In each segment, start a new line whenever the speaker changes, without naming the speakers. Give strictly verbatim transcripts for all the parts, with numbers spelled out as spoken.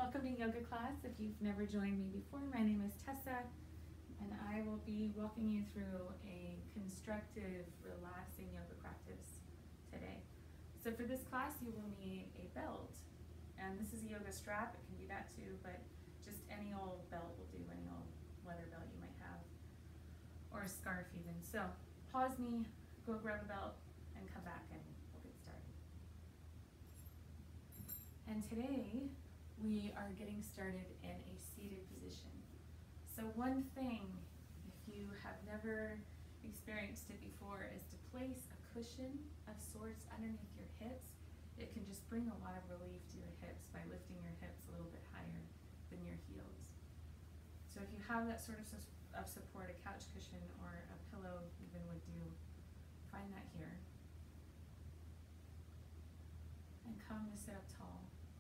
Welcome to yoga class. If you've never joined me before, my name is Tessa, and I will be walking you through a constructive, relaxing yoga practice today. So for this class, you will need a belt, and this is a yoga strap. It can be that too, but just any old belt will do, any old leather belt you might have, or a scarf even. So pause me, go grab a belt, and come back and we'll get started. And today, we are getting started in a seated position. So one thing, if you have never experienced it before, is to place a cushion of sorts underneath your hips. It can just bring a lot of relief to your hips by lifting your hips a little bit higher than your heels. So if you have that sort of, of support, a couch cushion or a pillow even would do, find that here. And come to sit up tall.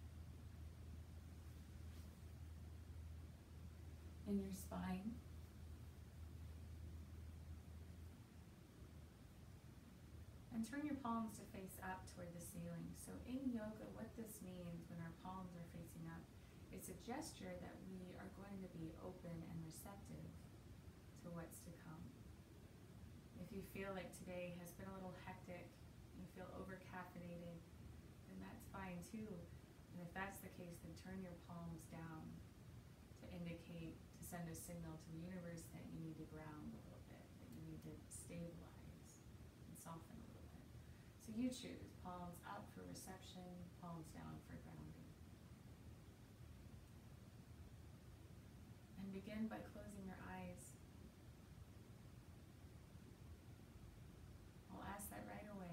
In your spine. And turn your palms to face up toward the ceiling. So in yoga, what this means when our palms are facing up, it's a gesture that we are going to be open and receptive to what's to come. If you feel like today has been a little hectic, you feel over-caffeinated, then that's fine too. And if that's the case, then turn your palms down to indicate, to send a signal to the universe that you need to ground a little bit, that you need to stabilize and soften a little bit. So you choose, palms up for reception, palms down for grounding. And begin by closing your eyes. I'll ask that right away.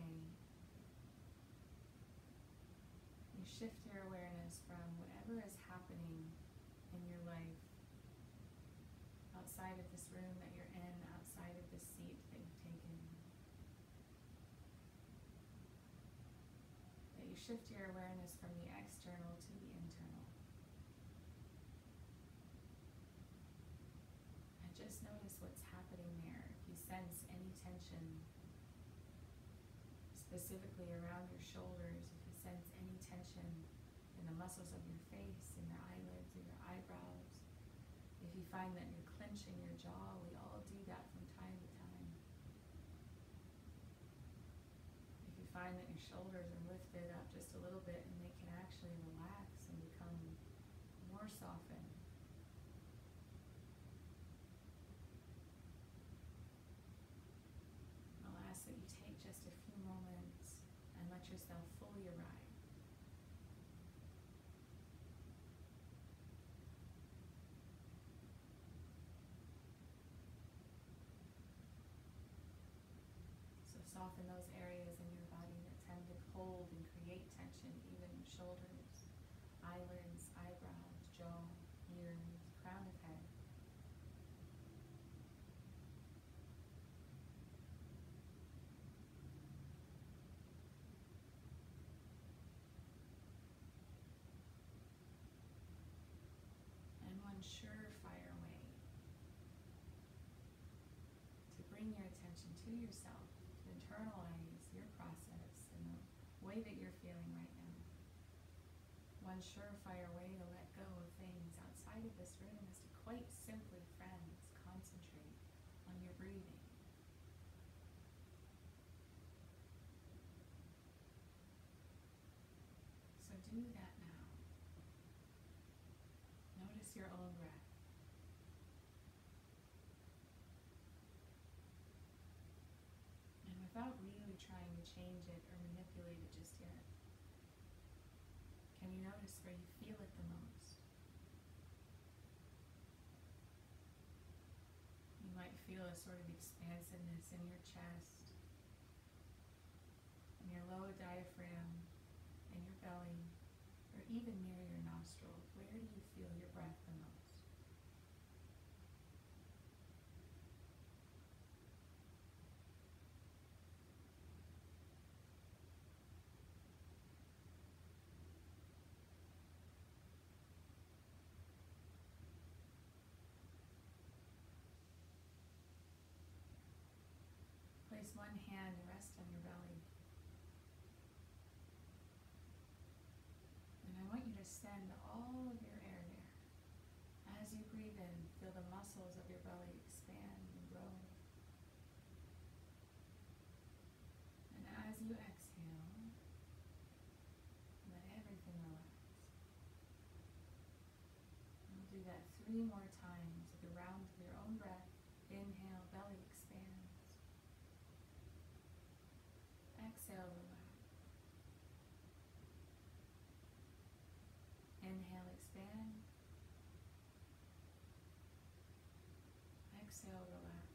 You shift your awareness from whatever is happening in your life, outside of this room that you're in, outside of this seat that you've taken. That you shift your awareness from the external to the internal. And just notice what's happening there. If you sense any tension, specifically around your shoulders, if you sense any tension in the muscles of your face, in your eyelids, or your eyebrows. If you find that you're clenching your jaw, we all do that from time to time. If you find that your shoulders are lifted up just a little bit and they can actually relax and become more softened. I'll ask that you take just a few moments and let yourself fully arrive. Soften those areas in your body that tend to hold and create tension, even shoulders, eyelids, eyebrows, jaw, ears, crown of head. And one surefire way to bring your attention to yourself, internalize your process and the way that you're feeling right now. One surefire way to let go of things outside of this room is to quite simply, friends, concentrate on your breathing. So do that now. Notice your own breath. Without really trying to change it or manipulate it just yet. Can you notice where you feel it the most? You might feel a sort of expansiveness in your chest, in your lower diaphragm, in your belly, or even near your nostrils. Where do you feel your breath the most? Place one hand to rest on your belly. And I want you to send all of your breathe in, feel the muscles of your belly expand and grow. And as you exhale, let everything relax. We'll do that three more times at the round of your own breath. Inhale, belly expands. Exhale, relax. Inhale, expand. Exhale, relax.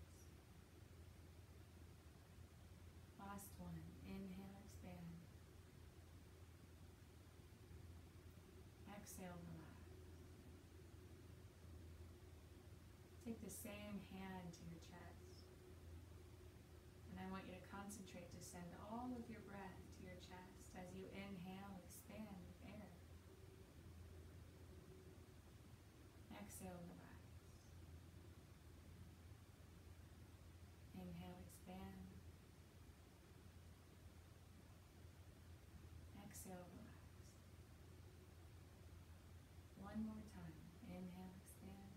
Last one. Inhale, expand. Exhale, relax. Take the same hand to your chest. And I want you to concentrate to send all of your breath to your chest as you inhale, expand with air. Exhale, relax. Inhale, expand. Exhale, relax. One more time. Inhale, expand.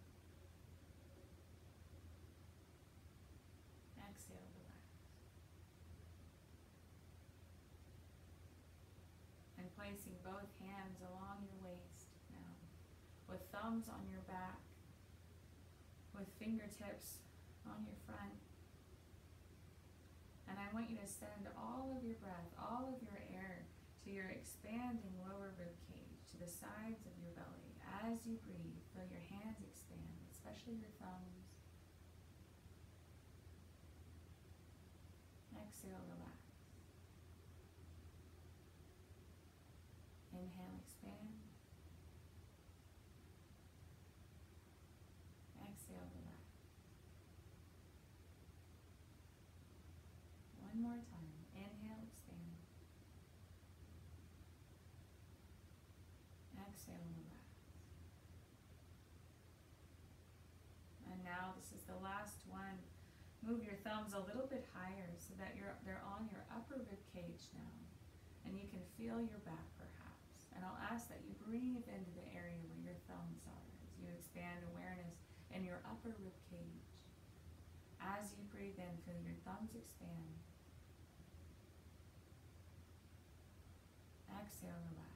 Exhale, relax. And placing both hands along your waist now, with thumbs on your back, with fingertips on your front. And I want you to send all of your breath, all of your air to your expanding lower rib cage, to the sides of your belly. As you breathe, feel your hands expand, especially your thumbs. Exhale, relax. Inhale, expand. Exhale, relax. One more time. Inhale, expand. Exhale, relax. And now this is the last one. Move your thumbs a little bit higher so that you're they're on your upper rib cage now. And you can feel your back perhaps. And I'll ask that you breathe into the area where your thumbs are as you expand awareness in your upper rib cage. As you breathe in, feel your thumbs expand. Exhale, relax.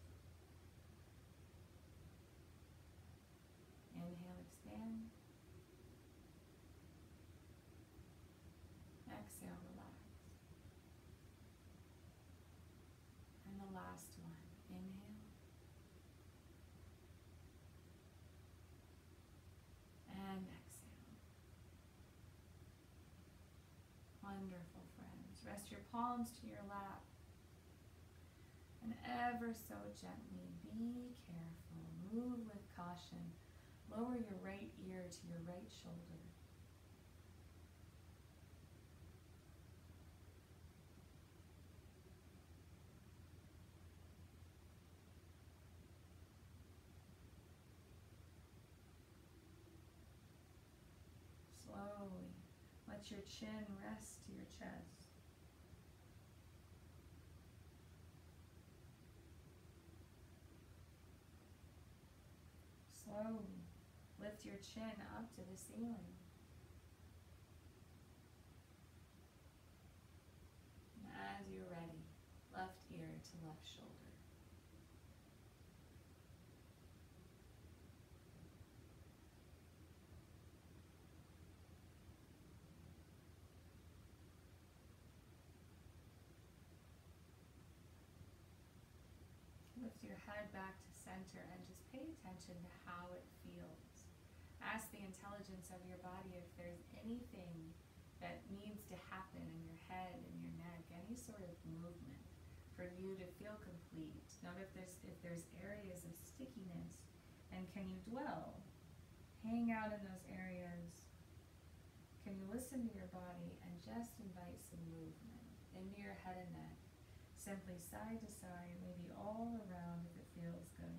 Inhale, expand. Exhale, relax. And the last one. Inhale. And exhale. Wonderful, friends. Rest your palms to your lap. And ever so gently, be careful. Move with caution. Lower your right ear to your right shoulder. Slowly, let your chin rest to your chest. Slowly, lift your chin up to the ceiling. And as you're ready, left ear to left shoulder. Lift your head back to center and just pay attention to how it feels. Ask the intelligence of your body if there's anything that needs to happen in your head and your neck, any sort of movement for you to feel complete. Note if there's if there's areas of stickiness, and can you dwell? Hang out in those areas. Can you listen to your body and just invite some movement into your head and neck? Simply side to side, maybe all around if it feels good.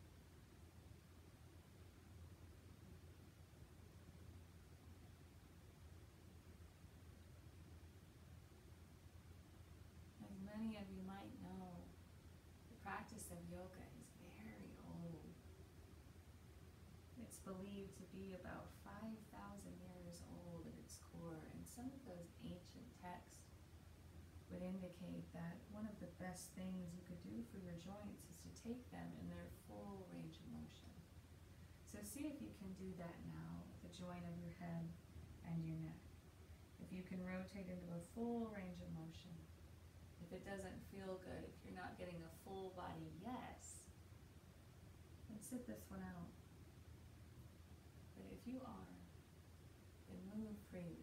As many of you might know, the practice of yoga is very old. It's believed to be about five thousand years old at its core, and some of those ancient texts would indicate that one of the best things you could do for your joints is to take them in their full range of motion. So see if you can do that now with the joint of your head and your neck. If you can rotate into a full range of motion. If it doesn't feel good, if you're not getting a full body yes, then sit this one out. But if you are, then move freely.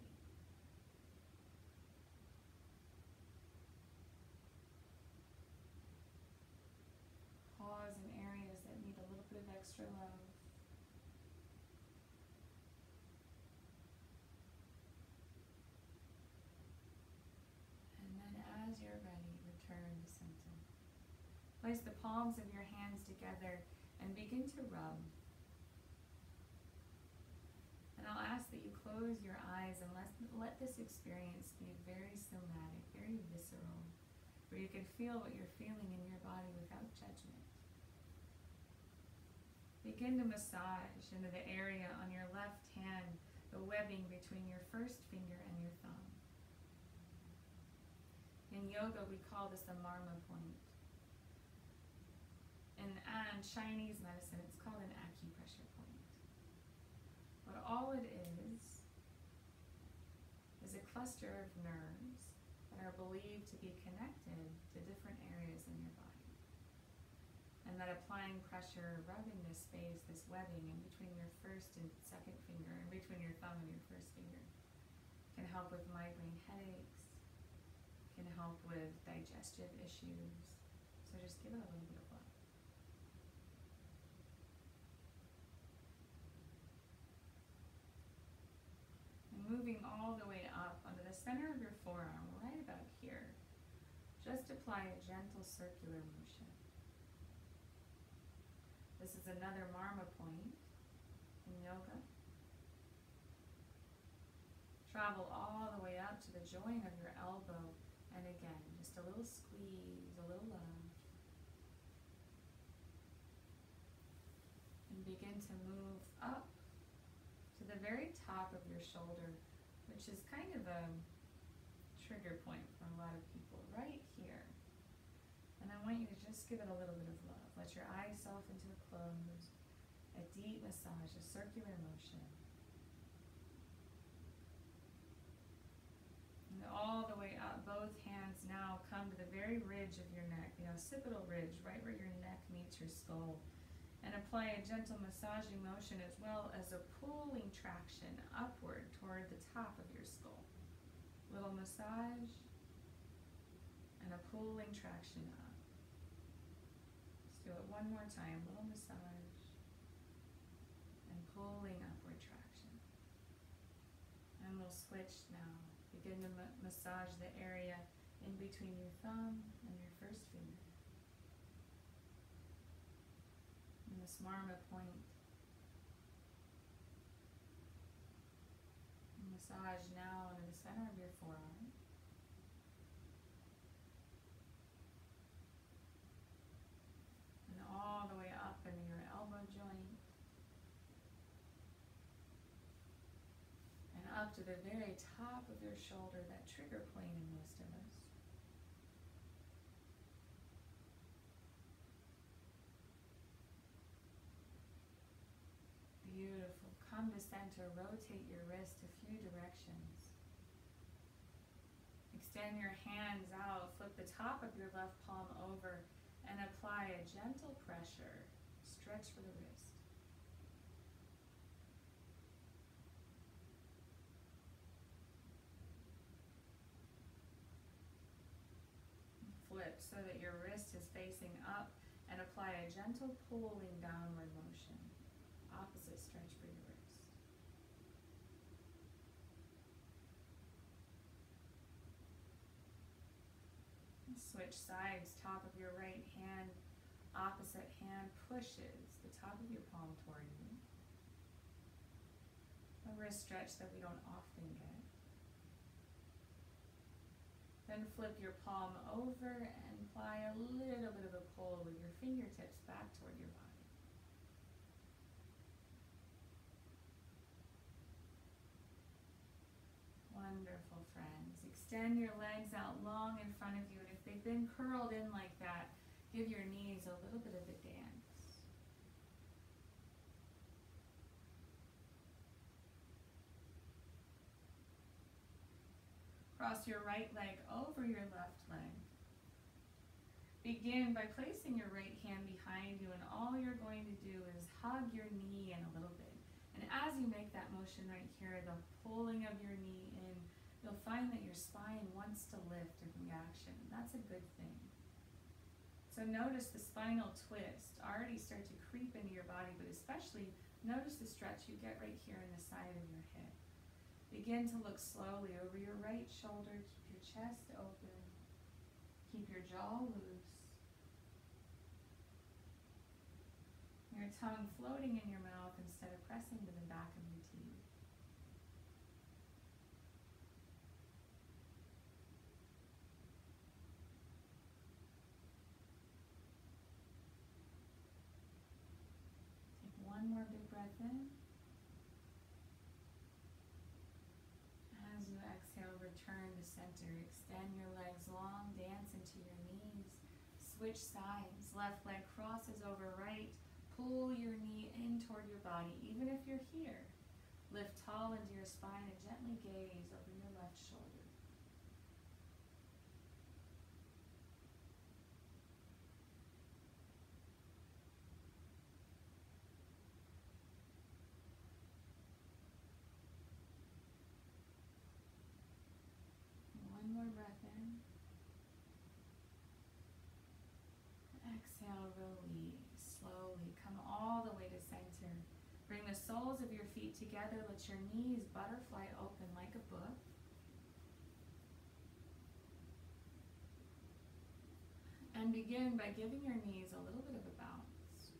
Pause in areas that need a little bit of extra love. And then as you're ready, return to center. Place the palms of your hands together and begin to rub. And I'll ask that you close your eyes and let, let this experience be very somatic, very visceral, where you can feel what you're feeling in your body without judgment. Begin to massage into the area on your left hand, the webbing between your first finger and your thumb. In yoga, we call this the marma point. In, in Chinese medicine, it's called an acupressure point. But all it is, is a cluster of nerves that are believed to be connected to different areas in your body. And that applying pressure, rubbing this space, this webbing in between your first and second finger, in between your thumb and your first finger, can help with migraine headaches, can help with digestive issues. So just give it a little bit of love. And moving all the way up onto the center of your forearm, right about here, just apply a gentle circular motion. This is another marma point in yoga. Travel all the way up to the joint of your elbow, and again, just a little squeeze, a little love. And begin to move up to the very top of your shoulder, which is kind of a trigger point for a lot of people, right here. And I want you to just give it a little bit of love. Let your eyes soften to a close. A deep massage, a circular motion. And all the way up, both hands now come to the very ridge of your neck, the occipital ridge, right where your neck meets your skull. And apply a gentle massaging motion as well as a pulling traction upward toward the top of your skull. Little massage and a pulling traction up. Do it one more time, little massage and pulling upward traction. And we'll switch now. Begin to ma massage the area in between your thumb and your first finger. And this marma point. And massage now into the center of your forearm. All the way up into your elbow joint and up to the very top of your shoulder, that trigger point in most of us. Beautiful. Come to center, rotate your wrist a few directions. Extend your hands out, flip the top of your left palm over, and apply a gentle pressure. Stretch for the wrist. Flip so that your wrist is facing up and apply a gentle pulling downward motion. Opposite stretch for your wrist. Switch sides, top of your right hand, opposite hand pushes the top of your palm toward you. A wrist stretch that we don't often get. Then flip your palm over and apply a little bit of a pull with your fingertips back toward your body. Extend your legs out long in front of you, and if they've been curled in like that, give your knees a little bit of a dance. Cross your right leg over your left leg. Begin by placing your right hand behind you, and all you're going to do is hug your knee in a little bit. And as you make that motion right here, the pulling of your knee in, you'll find that your spine wants to lift in reaction. That's a good thing. So notice the spinal twist already start to creep into your body, but especially notice the stretch you get right here in the side of your hip. Begin to look slowly over your right shoulder. Keep your chest open. Keep your jaw loose. Your tongue floating in your mouth instead of pressing to the back of your teeth. Take one more big breath in. As you exhale, return to center. Extend your legs long, dance into your knees. Switch sides. Left leg crosses over right. Pull your knee in toward your body, even if you're here. Lift tall into your spine and gently gaze over your left shoulder. One more breath in. Exhale, release. Slowly come all the way to center. Bring the soles of your feet together. Let your knees butterfly open like a book. And begin by giving your knees a little bit of a bounce.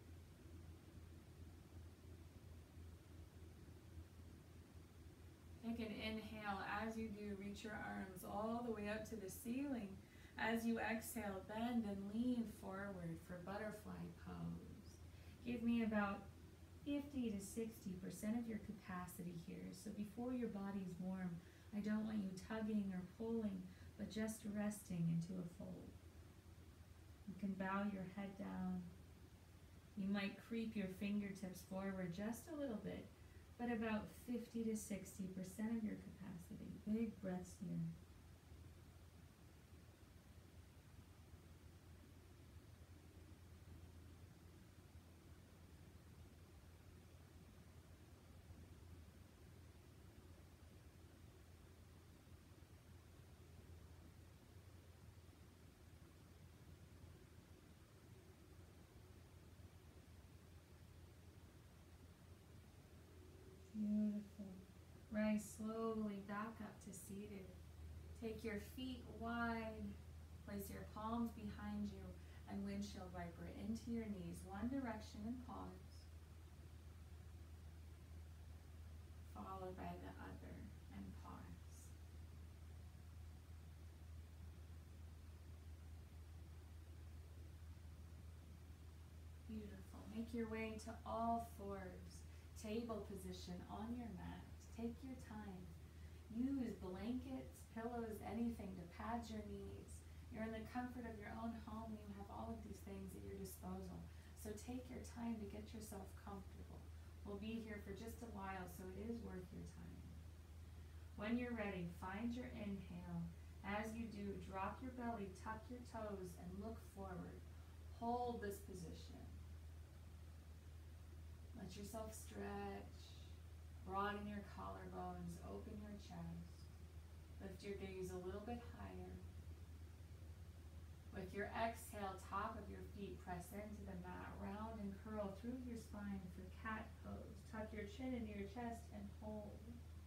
Take an inhale. As you do, reach your arms all the way up to the ceiling. As you exhale, bend and lean forward for butterfly pose. Give me about fifty to sixty percent of your capacity here. So before your body's warm, I don't want you tugging or pulling, but just resting into a fold. You can bow your head down. You might creep your fingertips forward just a little bit, but about fifty to sixty percent of your capacity. Big breaths here. Beautiful. Rise slowly back up to seated. Take your feet wide. Place your palms behind you and windshield wiper into your knees. One direction and pause. Followed by the other and pause. Beautiful. Make your way to all fours. Table position on your mat. Take your time. Use blankets, pillows, anything to pad your knees. You're in the comfort of your own home. You have all of these things at your disposal. So take your time to get yourself comfortable. We'll be here for just a while, so it is worth your time. When you're ready, find your inhale. As you do, drop your belly, tuck your toes, and look forward. Hold this position. Let yourself stretch, broaden your collarbones, open your chest. Lift your gaze a little bit higher. With your exhale, top of your feet press into the mat, round and curl through your spine for cat pose. Tuck your chin into your chest and hold.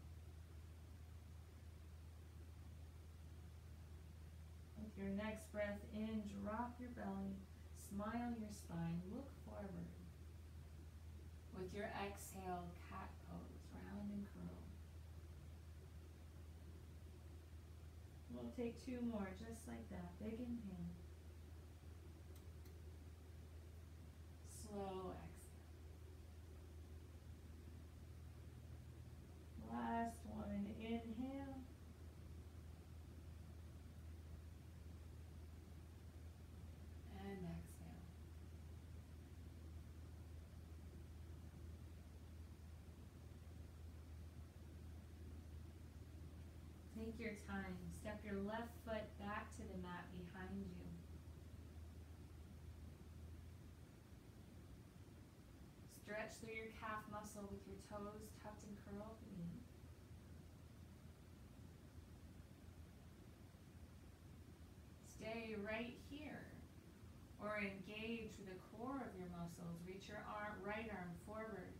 With your next breath in, drop your belly, smile your spine, look forward. With your exhale, cat pose, round and curl. We'll take two more, just like that. Big inhale. Slow exhale. Last one, inhale. Take your time. Step your left foot back to the mat behind you. Stretch through your calf muscle with your toes tucked and curled beneath. Stay right here, or engage with the core of your muscles. Reach your arm, right arm forward.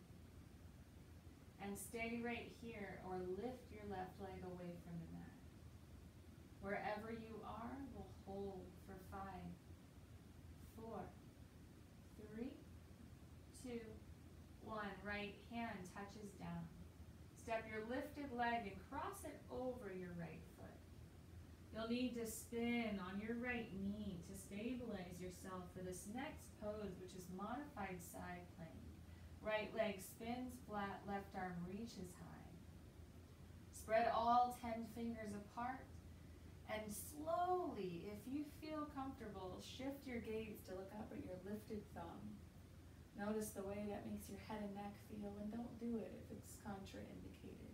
And stay right here, or lift your left leg away from the mat. Wherever you are, we'll hold for five, four, three, two, one. Right hand touches down. Step your lifted leg and cross it over your right foot. You'll need to spin on your right knee to stabilize yourself for this next pose, which is modified side plank. Right leg spins flat, left arm reaches high. Spread all ten fingers apart, and slowly, if you feel comfortable, shift your gaze to look up at your lifted thumb. Notice the way that makes your head and neck feel, and don't do it if it's contraindicated.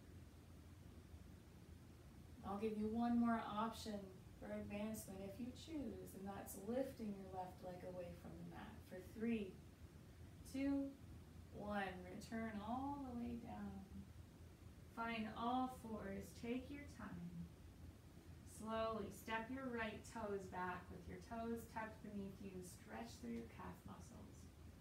I'll give you one more option for advancement if you choose, and that's lifting your left leg away from the mat for three, two, one. Return all the way down. Find all fours. Take your time. Slowly step your right toes back with your toes tucked beneath you. Stretch through your calf muscles.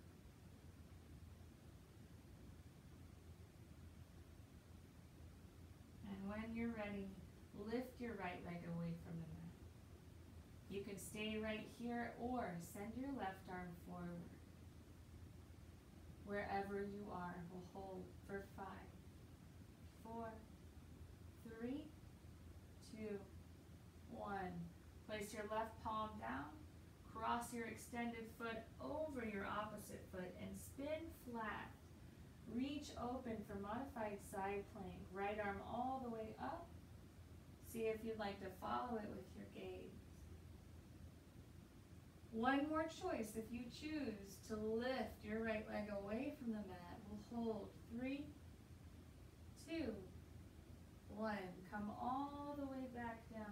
And when you're ready, lift your right leg away from the mat. You can stay right here or send your left arm forward. Wherever you are, we'll hold for five, four, three, two, one. Place your left palm down, cross your extended foot over your opposite foot, and spin flat. Reach open for modified side plank. Right arm all the way up. See if you'd like to follow it with your gaze. One more choice. If you choose to lift your right leg away from the mat, we'll hold three, two, one. Come all the way back down.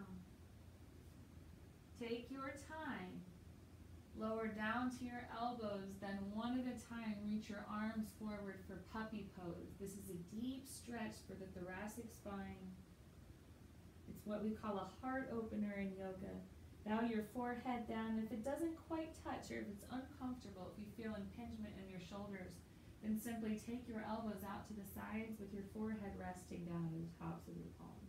Take your time. Lower down to your elbows, then one at a time reach your arms forward for puppy pose. This is a deep stretch for the thoracic spine. It's what we call a heart opener in yoga. Bow your forehead down. If it doesn't quite touch, or if it's uncomfortable, if you feel impingement in your shoulders, then simply take your elbows out to the sides with your forehead resting down on the tops of your palms.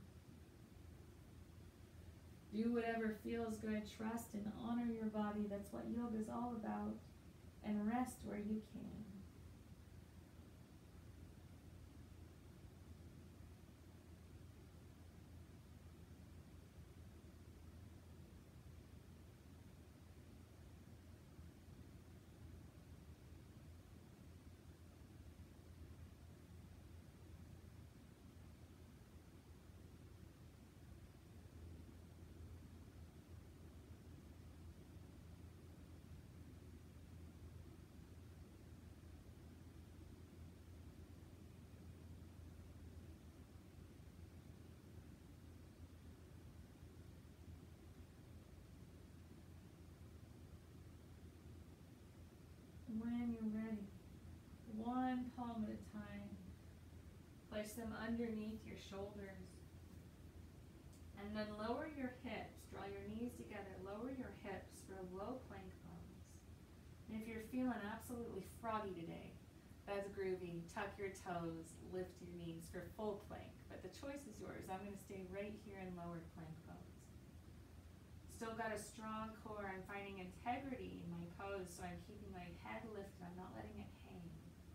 Do whatever feels good. Trust and honor your body. That's what yoga is all about. And rest where you can. When you're ready, one palm at a time, place them underneath your shoulders, and then lower your hips. Draw your knees together, lower your hips for a low plank pose. And if you're feeling absolutely froggy today, that's groovy. Tuck your toes, lift your knees for full plank, but the choice is yours. I'm going to stay right here in lowered plank pose. Still got a strong core. I'm finding integrity in my pose, so I'm keeping my head lifted. I'm not letting it hang.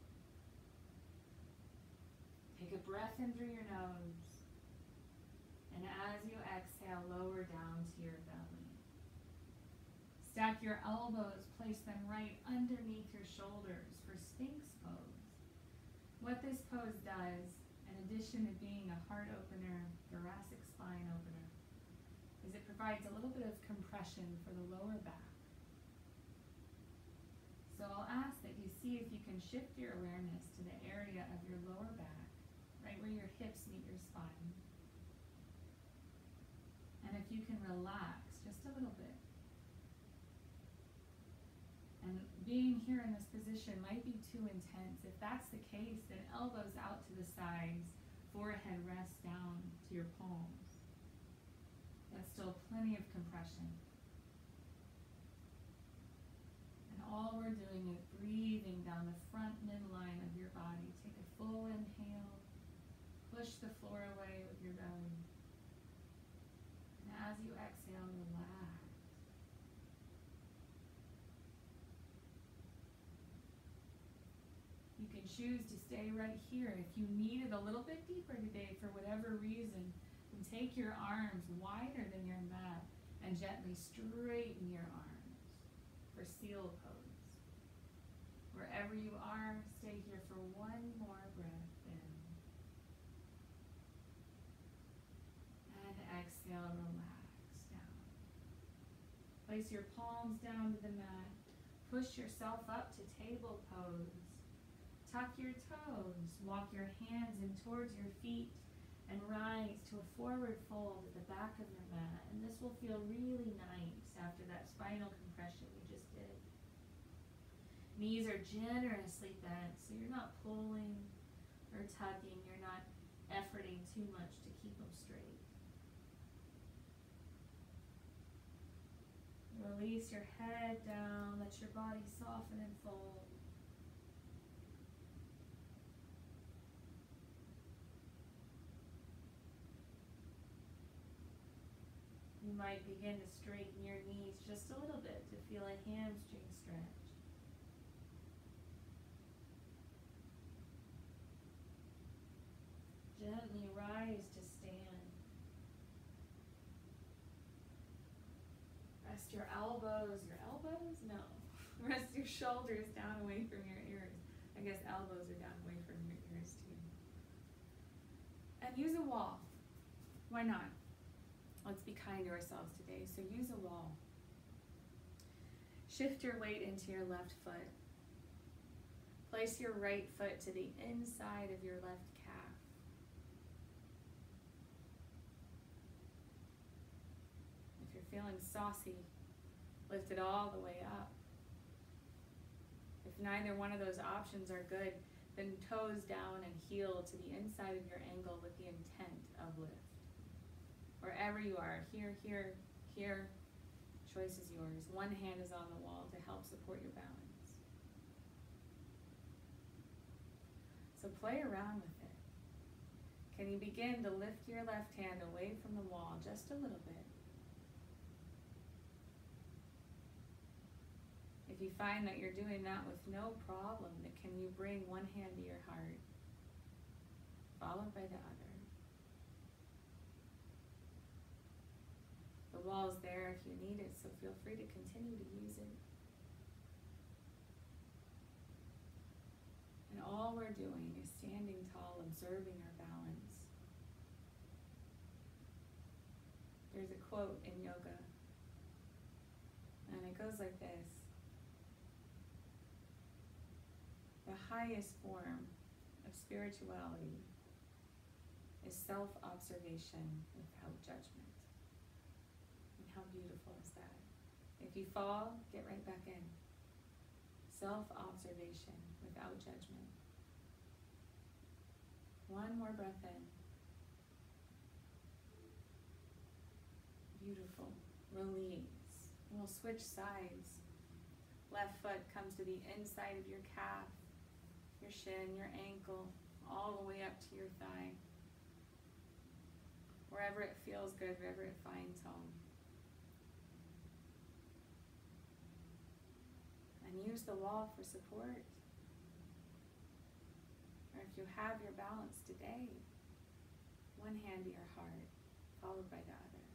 Take a breath in through your nose. And as you exhale, lower down to your belly. Stack your elbows, place them right underneath your shoulders for Sphinx pose. What this pose does, in addition to being a heart opener, thoracic spine opener, is it provides a little bit of compression for the lower back. So I'll ask that you see if you can shift your awareness to the area of your lower back, right where your hips meet your spine. And if you can relax just a little bit. And being here in this position might be too intense. If that's the case, then elbows out to the sides, forehead rests down to your palms. That's still plenty of compression. And all we're doing is breathing down the front midline of your body. Take a full inhale. Push the floor away with your belly. And as you exhale, relax. You can choose to stay right here. If you need it a little bit deeper today for whatever reason, then take your arms wider than your mat and gently straighten your arms for seal pose. Wherever you are, stay here for one more breath in. And exhale, relax down. Place your palms down to the mat. Push yourself up to table pose. Tuck your toes. Walk your hands in towards your feet and rise to a forward fold at the back of your mat. And this will feel really nice after that spinal compression we just did. Knees are generously bent, so you're not pulling or tugging. You're not efforting too much to keep them straight. Release your head down. Let your body soften and fold. You might begin to straighten your knees just a little bit to feel a hamstring stretch. Gently rise to stand. Rest your elbows. Your elbows? No. Rest your shoulders down away from your ears. I guess elbows are down away from your ears too. And use a wall. Why not? Let's be kind to ourselves today. So use a wall. Shift your weight into your left foot. Place your right foot to the inside of your left calf. If you're feeling saucy, lift it all the way up. If neither one of those options are good, then toes down and heel to the inside of your ankle with the intent of lift. Wherever you are, here, here, here, choice is yours. One hand is on the wall to help support your balance. So play around with it. Can you begin to lift your left hand away from the wall just a little bit? If you find that you're doing that with no problem, then can you bring one hand to your heart, followed by the other? The wall's there if you need it, so feel free to continue to use it. And all we're doing is standing tall, observing our balance. There's a quote in yoga, and it goes like this. The highest form of spirituality is self-observation without judgment. How beautiful is that? If you fall, get right back in. Self-observation without judgment. One more breath in. Beautiful. Release. And we'll switch sides. Left foot comes to the inside of your calf, your shin, your ankle, all the way up to your thigh. Wherever it feels good, wherever it finds home. And use the wall for support. Or if you have your balance today, one hand to your heart, followed by the other.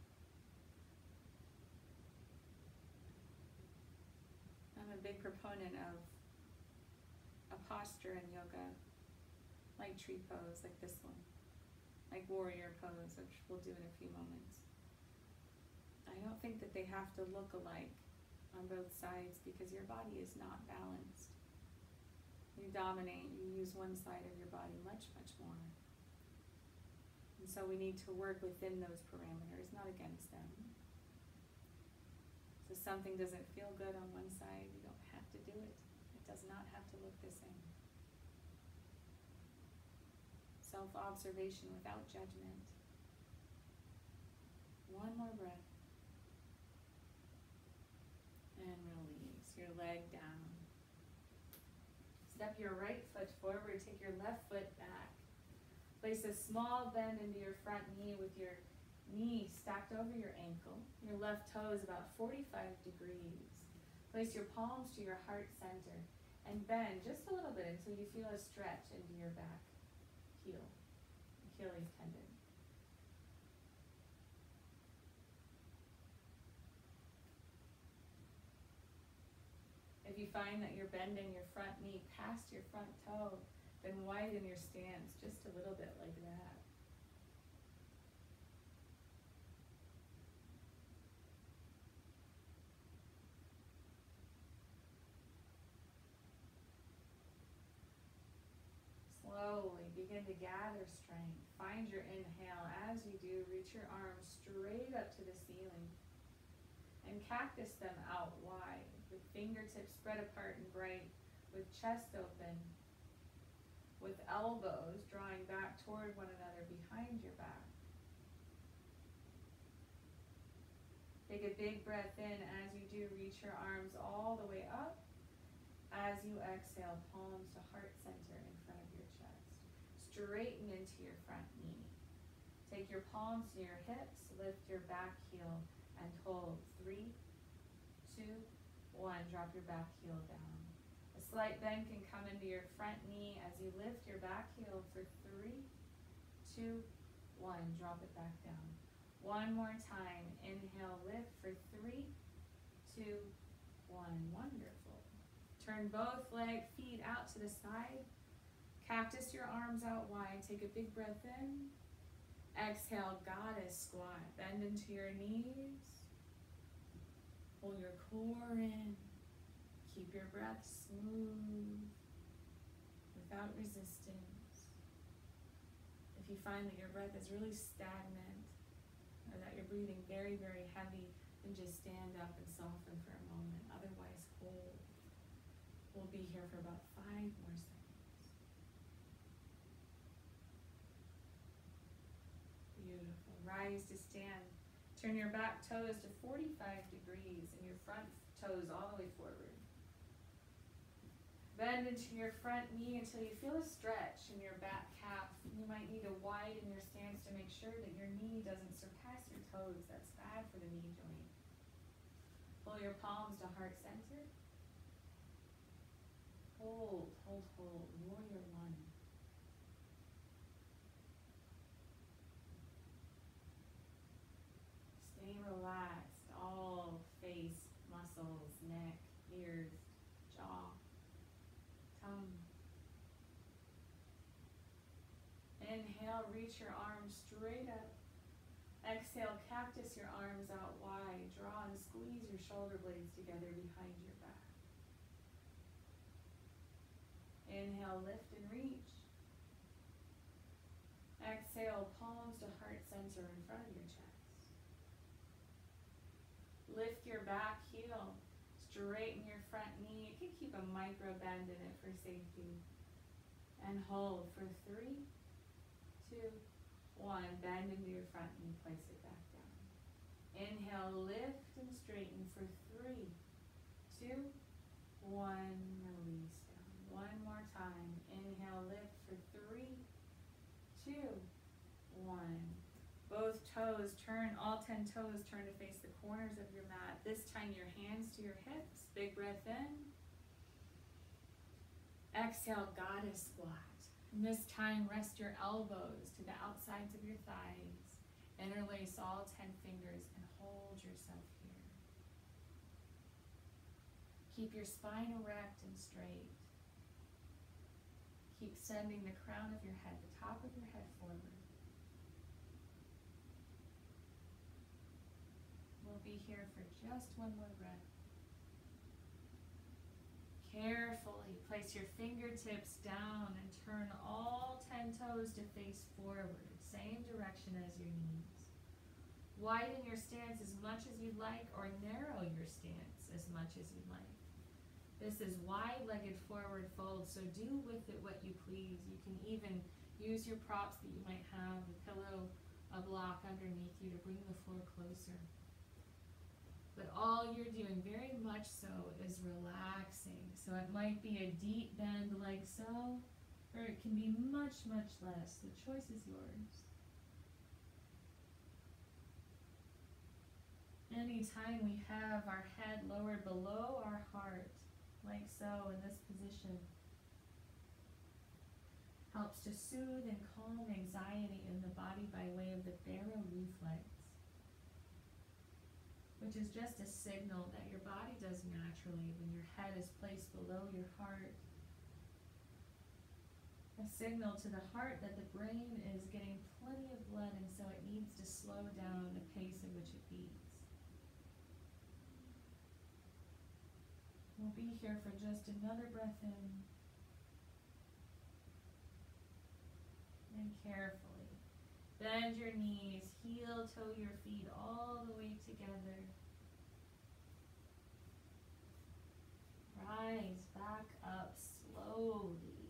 I'm a big proponent of a posture in yoga, like tree pose, like this one, like warrior pose, which we'll do in a few moments. I don't think that they have to look alike on both sides because your body is not balanced. You dominate, you use one side of your body much, much more. And so we need to work within those parameters, not against them. So if something doesn't feel good on one side, you don't have to do it. It does not have to look the same. Self-observation without judgment. One more breath. And release your leg down. Step your right foot forward, take your left foot back. Place a small bend into your front knee with your knee stacked over your ankle. Your left toe is about forty-five degrees. Place your palms to your heart center and bend just a little bit until you feel a stretch into your back heel, Achilles tendon. If you find that you're bending your front knee past your front toe, then widen your stance just a little bit like that. Slowly begin to gather strength. Find your inhale. As you do, reach your arms straight up to the ceiling and cactus them out wide, with fingertips spread apart and bright, with chest open, with elbows drawing back toward one another behind your back. Take a big breath in. As you do, reach your arms all the way up. As you exhale, palms to heart center in front of your chest. Straighten into your front knee. Take your palms to your hips, lift your back heel, and hold. Three, two, one. Drop your back heel down. A slight bend can come into your front knee as you lift your back heel for three, two, one. Drop it back down. One more time. Inhale, lift for three, two, one. Wonderful. Turn both leg feet out to the side. Cactus your arms out wide. Take a big breath in. Exhale, goddess squat. Bend into your knees. Pull your core in. Keep your breath smooth, without resistance. If you find that your breath is really stagnant, or that you're breathing very, very heavy, then just stand up and soften for a moment. Otherwise, hold. We'll be here for about five more seconds. Beautiful. Rise to stand. Turn your back toes to forty-five degrees and your front toes all the way forward. Bend into your front knee until you feel a stretch in your back calf. You might need to widen your stance to make sure that your knee doesn't surpass your toes. That's bad for the knee joint. Pull your palms to heart center. Hold, hold, hold. Warrior one. Stay relaxed. All face, muscles, neck, ears, jaw, tongue. Inhale, reach your arms straight up. Exhale, cactus your arms out wide. Draw and squeeze your shoulder blades together behind your back. Inhale, lift and reach. Exhale, palms to heart center in front of your chest. Lift your back heel. Straighten your front knee. You can keep a micro bend in it for safety. And hold for three, two, one. Bend into your front knee. Place it back down. Inhale, lift and straighten for three, two, one. Release down. One more time. Inhale, lift for three, two, one. Both toes turn, all ten toes turn to face the corners of your mat. This time your hands to your hips. Big breath in. Exhale, goddess squat. And this time rest your elbows to the outsides of your thighs. Interlace all ten fingers and hold yourself here. Keep your spine erect and straight. Keep sending the crown of your head, the top of your head forward. We'll be here for just one more breath. Carefully place place your fingertips down and turn all ten toes to face forward, same direction as your knees. Widen your stance as much as you'd like, or narrow your stance as much as you'd like. This is wide-legged forward fold, so do with it what you please. You can even use your props that you might have, a pillow, a block underneath you to bring the floor closer. But all you're doing very much so is relaxing. So it might be a deep bend like so, or it can be much, much less. The choice is yours. Anytime we have our head lowered below our heart, like so in this position, helps to soothe and calm anxiety in the body by way of the barrow reflex, which is just a signal that your body does naturally when your head is placed below your heart. A signal to the heart that the brain is getting plenty of blood, and so it needs to slow down the pace at which it beats. We'll be here for just another breath in. And carefully bend your knees, heel toe your feet all the way together. Rise back up slowly.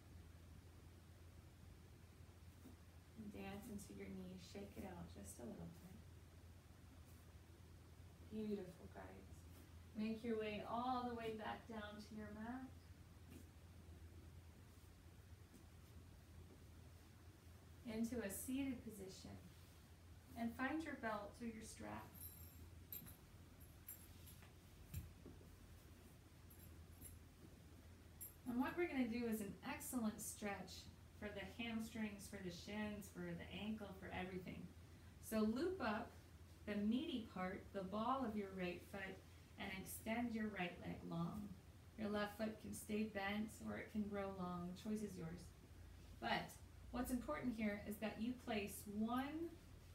And dance into your knees. Shake it out just a little bit. Beautiful, guys. Make your way all the way back down to your mat. Into a seated position, and find your belt or your strap. And what we're going to do is an excellent stretch for the hamstrings, for the shins, for the ankle, for everything. So loop up the meaty part, the ball of your right foot, and extend your right leg long. Your left foot can stay bent or it can grow long. The choice is yours. But what's important here is that you place one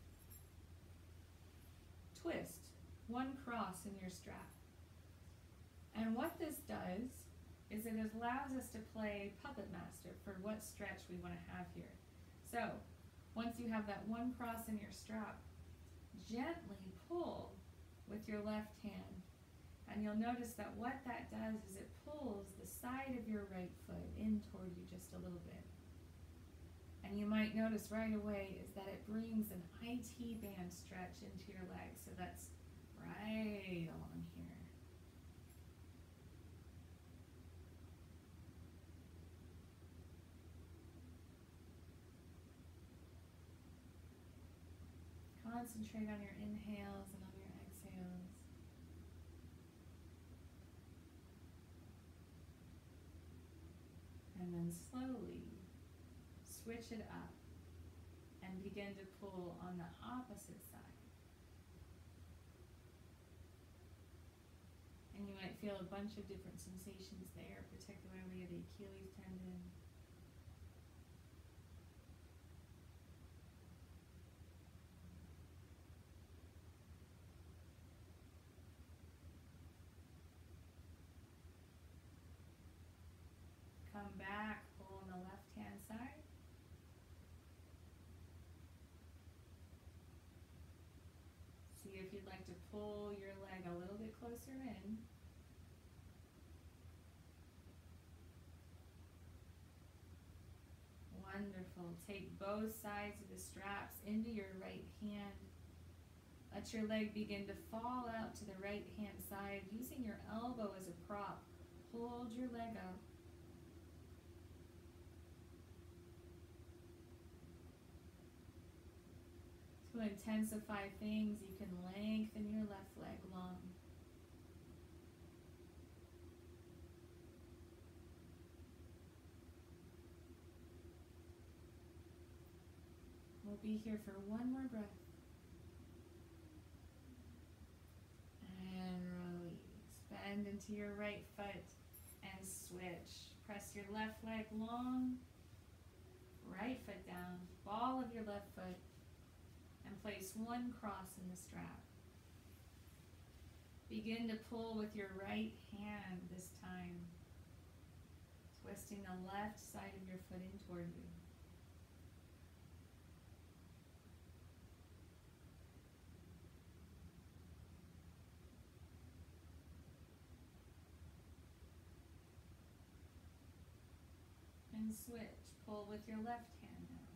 twist, one cross in your strap. And what this does is it allows us to play puppet master for what stretch we want to have here. So once you have that one cross in your strap, gently pull with your left hand. And you'll notice that what that does is it pulls the side of your right foot in toward you just a little bit. And you might notice right away is that it brings an I T band stretch into your leg. So that's right along here. Concentrate on your inhales and on your exhales. And then slowly switch it up and begin to pull on the opposite side. And you might feel a bunch of different sensations there, particularly the Achilles tendon. Come back, pull on the left-hand side. See if you'd like to pull your leg a little bit closer in. Wonderful. Take both sides of the straps into your right hand. Let your leg begin to fall out to the right-hand side, using your elbow as a prop. Hold your leg up. To intensify things, you can lengthen your left leg long. We'll be here for one more breath. And release. Bend into your right foot and switch. Press your left leg long, right foot down, ball of your left foot, and place one cross in the strap. Begin to pull with your right hand this time. resting the left side of your foot in toward you. And switch. Pull with your left hand now.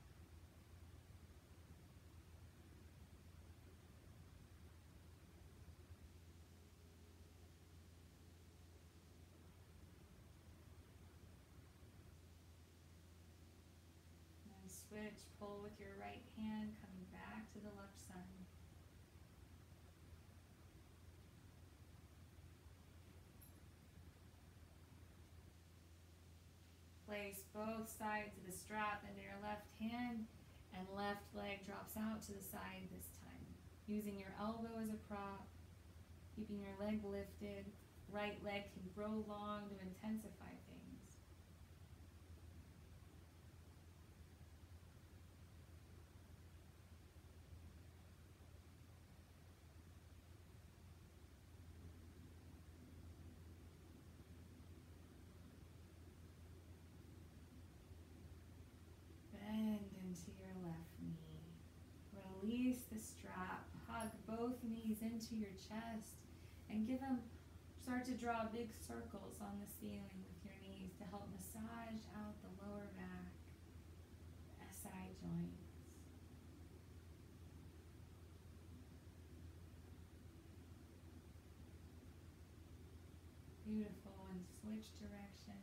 And switch. Pull with your right hand, coming back to the left side. Place both sides of the strap into your left hand, and left leg drops out to the side this time. Using your elbow as a prop, keeping your leg lifted. Right leg can grow long to intensify things. Bend into your left knee. Release the strap. Hug both knees into your chest and give them, start to draw big circles on the ceiling with your knees to help massage out the lower back, S I joints. Beautiful. And switch directions.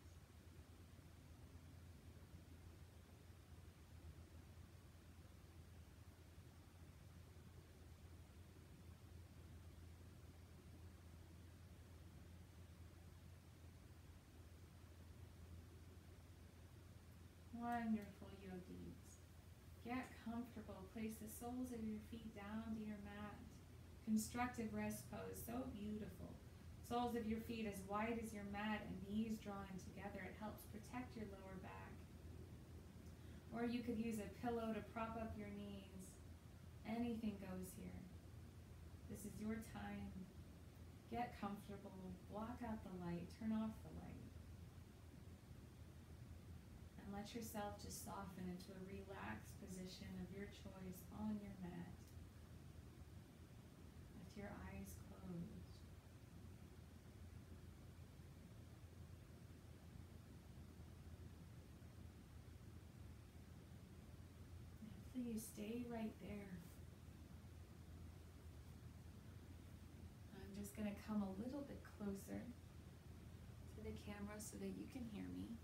Wonderful, yogis. Get comfortable. Place the soles of your feet down to your mat. Constructive rest pose, so beautiful. Soles of your feet as wide as your mat and knees drawn together. It helps protect your lower back. Or you could use a pillow to prop up your knees. Anything goes here. This is your time. Get comfortable. Block out the light. Turn off the light. And let yourself just soften into a relaxed position of your choice on your mat. With your eyes closed. Please stay right there. I'm just going to come a little bit closer to the camera so that you can hear me.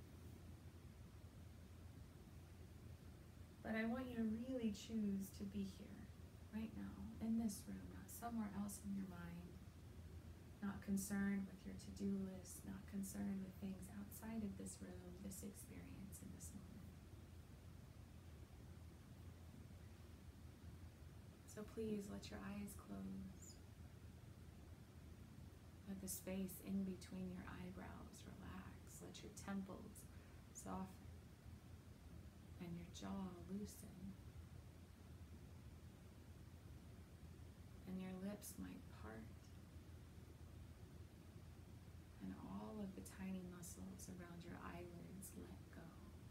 But I want you to really choose to be here, right now, in this room, not somewhere else in your mind. Not concerned with your to-do list, not concerned with things outside of this room, this experience in this moment. So please let your eyes close. Let the space in between your eyebrows relax. Let your temples soften and your jaw loosen. And your lips might part. And all of the tiny muscles around your eyelids let go.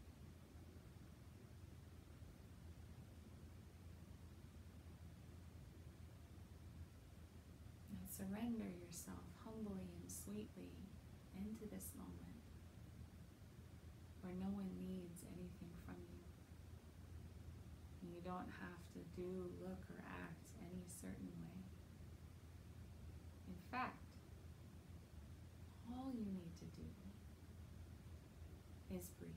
Surrender yourself humbly and sweetly into this moment where no one needs anything from you. You don't have to do, look, or act any certain way. In fact, all you need to do is breathe.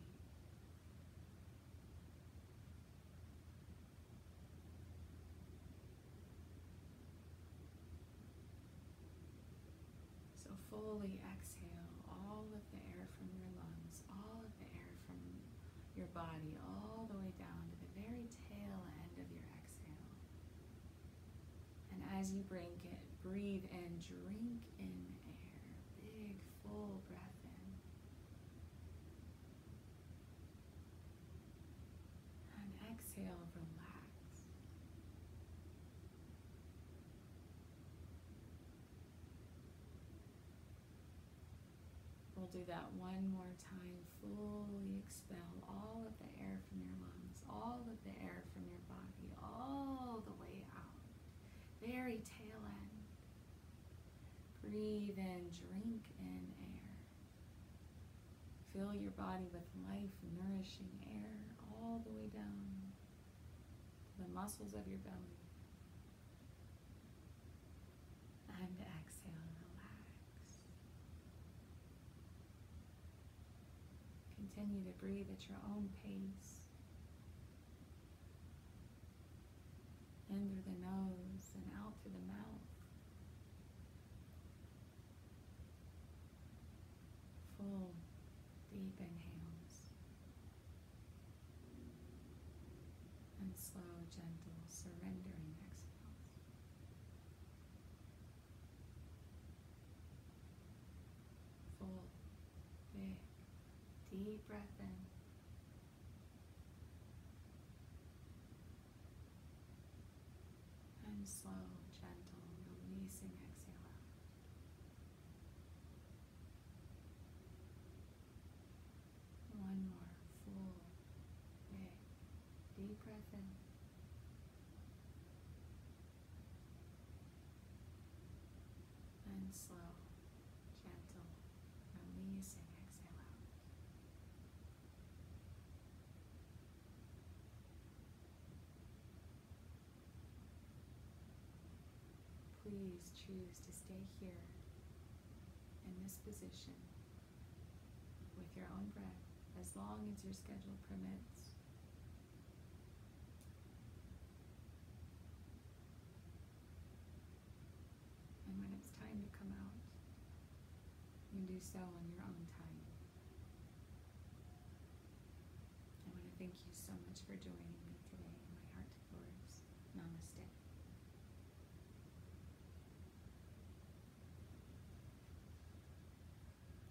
Fully exhale all of the air from your lungs, all of the air from your body, all the way down to the very tail end of your exhale. And as you bring it, breathe in, drink in air, big full breath in. And exhale, relax. we'll do that one more time. Fully expel all of the air from your lungs, all of the air from your body, all the way out. Very tail end. Breathe in, drink in air. Fill your body with life, nourishing air all the way down to the muscles of your belly. And exhale, relax. Continue to breathe at your own pace. In through the nose and out through the mouth. Full, deep inhales. And slow, gentle, surrendering exhales. Full, big, deep breath in. And slow, gentle, releasing exhale out. One more, full, big, deep breath in. And slow, gentle, releasing exhale out. Please choose to stay here in this position with your own breath as long as your schedule permits. And when it's time to come out, you do so on your own time. I want to thank you so much for joining me today.